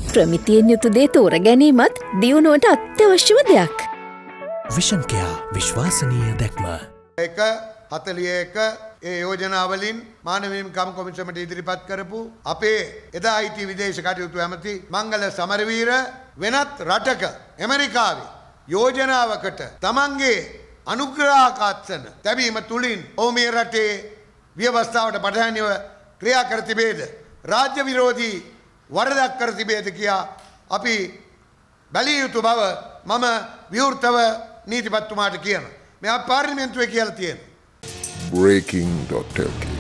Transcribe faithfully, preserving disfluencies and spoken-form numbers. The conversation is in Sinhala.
ප්‍රමිතියෙන් යුතු දේ තෝර ගැනීමත් දියුණුවට අත්‍යවශ්‍යම දෙයක්. විෂන් කෙයා විශ්වාසනීය දැක්ම. එක හතලිය එක ඒ යෝජනාවලින් මානව හිමිකම් කොමිසමට ඉදිරිපත් කරපු අපේ එදා හිටි විදේශ කටයුතු ඇමති මංගල සමරවීර වෙනත් රටක ඇමරිකාවේ යෝජනාවකට තමන්ගේ අනුග්‍රහකාත්සන තැබීම තුළින් ඔහු මේ රටේ ව්‍යවස්ථාවට පටහැනිව ක්‍රියා කර තිබේද රාජ්‍ය විරෝධී වරදක් කර තිබේද කියා අපි බැලිය යුතු බව මම විවෘතව නීතිපතිතුමාට කියනවා. මේ පාර්ලිමේන්තුවේ කියලා තියෙනවා. breaking dot l k